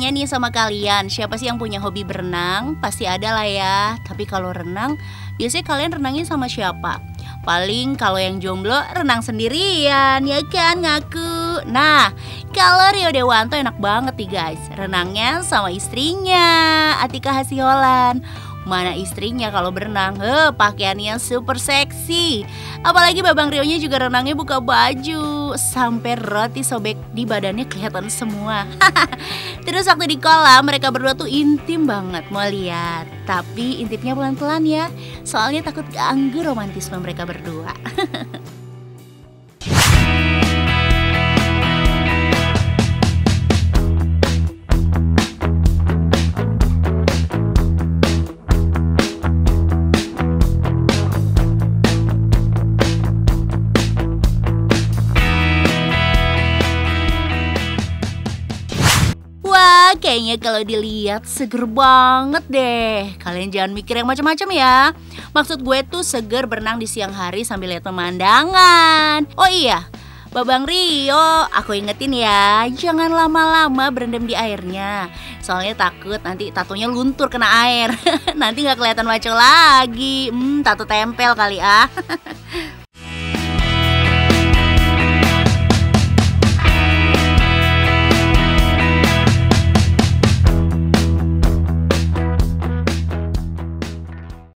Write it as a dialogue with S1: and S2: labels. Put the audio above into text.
S1: tanya nih sama kalian, siapa sih yang punya hobi berenang? Pasti ada lah ya. Tapi kalau renang, biasanya kalian renangin sama siapa? Paling kalau yang jomblo renang sendirian, ya kan ngaku. Nah, kalau Rio Dewanto enak banget nih guys, renangnya sama istrinya, Atika Hasiholan. Mana istrinya kalau berenang, pakaiannya super seksi. Apalagi Babang Rionya juga renangnya buka baju, sampai roti sobek di badannya kelihatan semua. Terus waktu di kolam mereka berdua tuh intim banget, mau lihat. Tapi intipnya pelan-pelan ya, soalnya takut ganggu romantisme mereka berdua. Wah, kayaknya kalau dilihat seger banget deh. Kalian jangan mikir yang macam-macam ya. Maksud gue tuh seger berenang di siang hari sambil lihat pemandangan. Oh iya, Babang Rio, aku ingetin ya, jangan lama-lama berendam di airnya. Soalnya takut nanti tatonya luntur kena air. Nanti nggak kelihatan maco lagi. Tato tempel kali ah.